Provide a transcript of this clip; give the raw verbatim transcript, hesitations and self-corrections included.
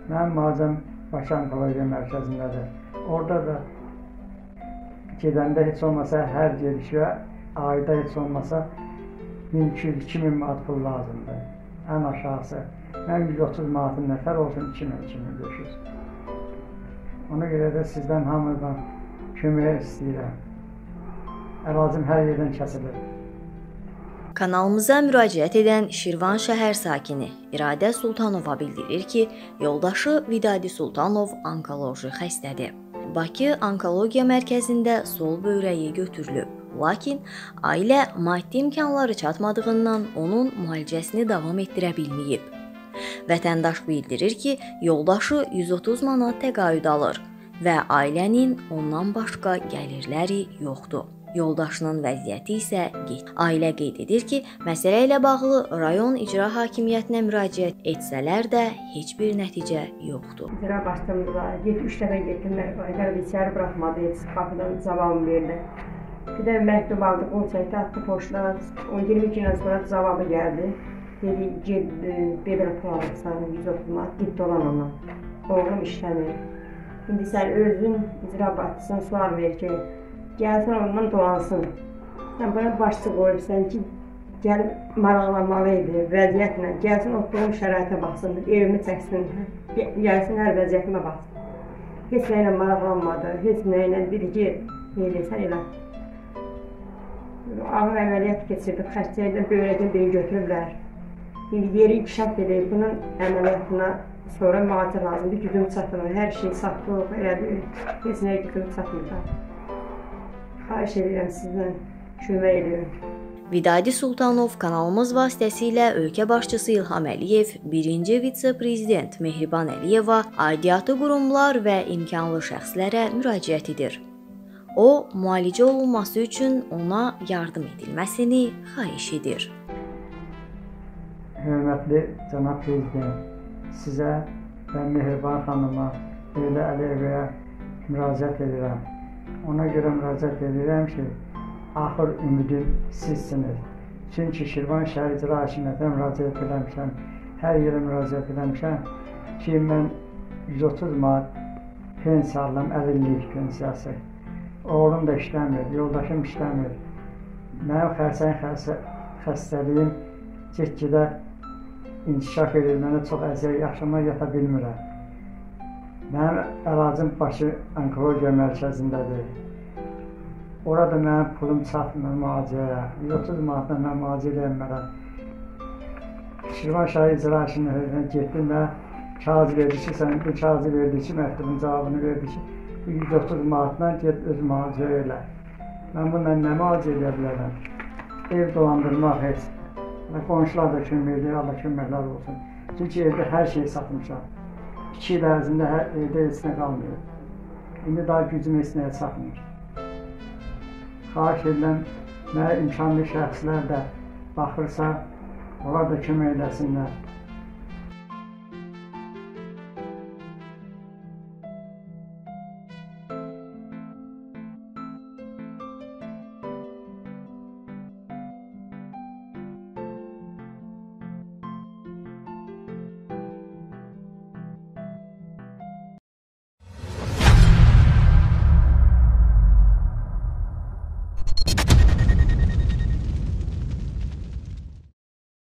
Mənim mağazam Bakı Onkologiya Mərkəzindədir. Orada da gedəndə heç olmasa hər gedişə ayda heç olmasa min iki yüz iki min manat pul lazımdır. Ən aşağısı. Mən yüz otuz manatın nəfər olsun iki min iki min beş yüz. Ona görə də sizdən hamıdan kömək istəyirəm. Ərazim hər yerdən kəsilir. Kanalımıza müraciət edən Şirvan şəhər sakini İradə Sultanova bildirir ki, yoldaşı Vidadi Sultanov onkoloji xəstədir. Bakı Onkologiya Mərkəzində sol böyrəyi götürülüb. Lakin ailə maddi imkanları çatmadığından onun müalicəsini davam etdirə bilməyib. Vətəndaş bildirir ki, yoldaşı yüz otuz manat təqaüd alır və ailənin ondan başqa gəlirləri yoxdur. Yoldaşının vəziyyəti isə get. Ailə qeyd edir ki, məsələ ilə bağlı rayon icra hakimiyyətinə müraciət etsələr də heç bir nəticə yoxdur. İcra başçımıza üç dəfə getdim, qayıdarıb içəri buraxmadı, heç qapıdan cavabı verdi. Bir də məktub aldı, qol çəkdi, atdı poçtdan. on iyirmi gündən sonra cavabı gəldi. Dedi, get, belə pul alırsan, yüz otuz manat, gitti olan ona. Oğlum işləmir. İndi sən özün icra başçısına sual ver ki, gəlsən ondan dolansın. Sən bana başçı qoyursan ki, gəlib maraqlanmalıydı vəziyyətlə. Gəlsin, oturduğum şəraitə baxsın, evimi çəksin, gəlsin hər vəziyyətimə baxsın. Heç nə ilə maraqlanmadı, heç nə ilə dedi ki, neyləsən elə. Ağır əməliyyat keçirdik, xəstəyədən böyrəkdən biri götürüblər. İndi yeri inkişaf edib, bunun əməliyyatına sonra müalicə lazımdır, gücüm çatmır, hər şey saxlıq, elədir, heç nəyə gücüm çatmır. Xahiş edirəm sizdən, kömək ediyorum. Vidadi Sultanov kanalımız vasitəsilə ölkə başçısı İlham Əliyev, birinci vitse-prezident Mehriban Əliyeva, aidiyyatı qurumlar və imkanlı şəxslərə müraciət edir. O, müalicə olunması üçün ona yardım edilməsini xahiş edir. Hörmətli cənab prezident, sizə və Mehriban xanıma, Leyla Əliyevəyə müraciət edirəm. Ona görə müraciət edirəm ki, axır ümidim sizsiniz. Çünki Şirvan şəhər icra hakimiyyətinə müraciət eləmişəm, hər yerə müraciət eləmişəm ki, mən yüz otuz manat pensiya alıram, əlillik pensiyası. Oğlum da işləmir, yoldaşım işləmir. Mənim xərsəng xəstəliyim get-gedə inkişaf edir, mənə çox əziyyət, yaxşıma yata bilmirəm. Mənim əlacım Bakı Onkologiya Mərkəzindədir. Orada mənim pulum çatmır müalicəyə, yüz otuz manatla mən müalicə edəmərəm. Şirvan şəhər icra hakimiyyətinə getdim və kağız verdi ki, sən bu kağızı verdi ki, məktubun cavabını verdi ki, yüz otuz manatla get öz müalicə elə. Mən bununla nə müalicə edə bilərəm? Ev dolandırmaq heç. Qonşular da kömək edir, Allah köməklər olsun. Çünki evdə hər şeyi satmışam. İki il ərzində evdə heç nə qalmıyor. İndi daha gücüm heç nəyə çatmır. Xahiş edirəm, mənə imkanlı şəxslər də baxırsa, onlar da kömək eləsinlər.